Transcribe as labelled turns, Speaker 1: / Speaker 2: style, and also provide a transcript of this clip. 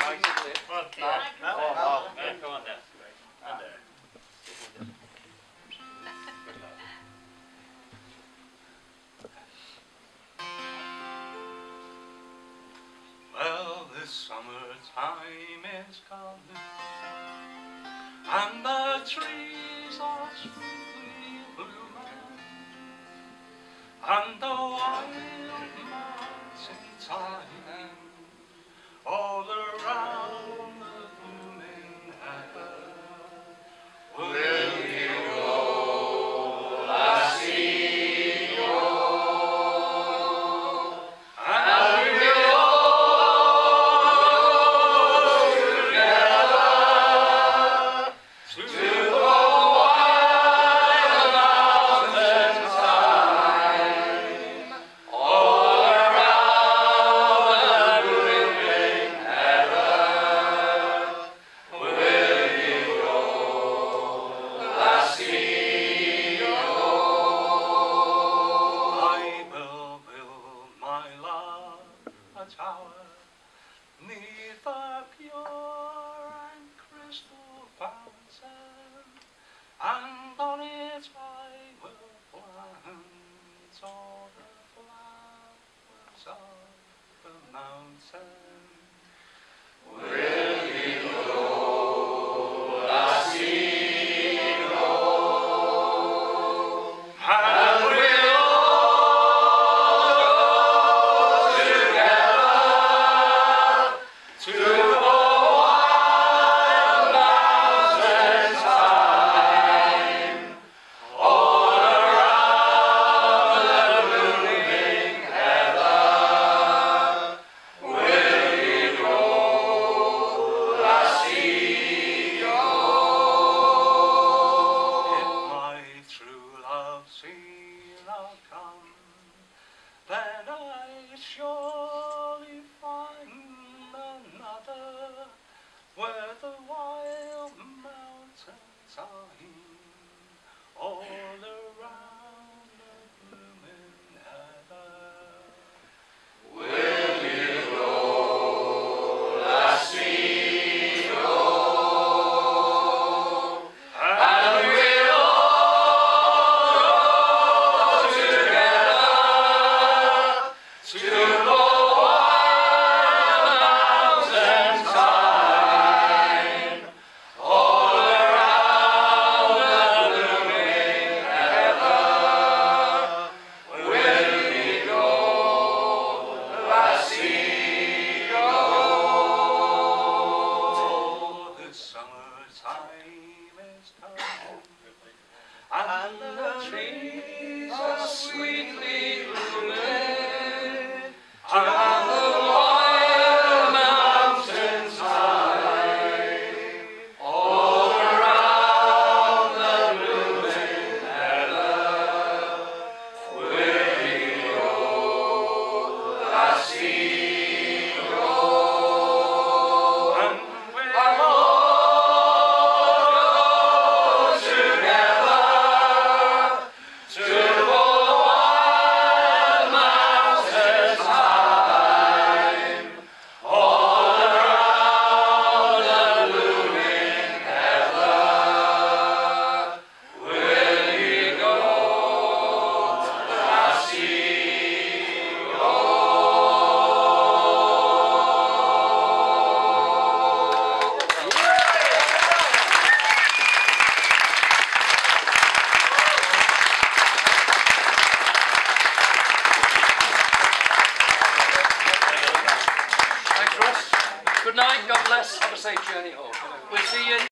Speaker 1: Come on down.
Speaker 2: Well, the summertime is coming, and the trees are sweetly blooming, and the wild mountains high all around the blooming heather. Will you go, lassie, go? And we'll all together to the wild mountains high, all around the blooming heather. Will you go, lassie, go? I will build my love a tower 'neath a pure and crystal fountain, and on it I will plant all the flowers of the mountain. Will you go, lassie, go? And we'll all go together to the wild mountains high, all around the blooming heather. Will you go, lassie, go? If my true love see not come, then I surely find another where the wild mountains are all around the blooming heather. Will you go, lassie, go? And we'll all go together to the wild mountains high, all around the blooming heather. Will you go, lassie, go? The summertime is coming, and the trees are sweetly blooming, and the wild mountains high, all around the blooming heather. Will you go, lassie, go? And we'll all go together to the wild mountains high, all around the blooming heather. Will you go, lassie, go?
Speaker 3: Thanks, Ross. Good night. God bless. Have a safe journey home. We'll see you.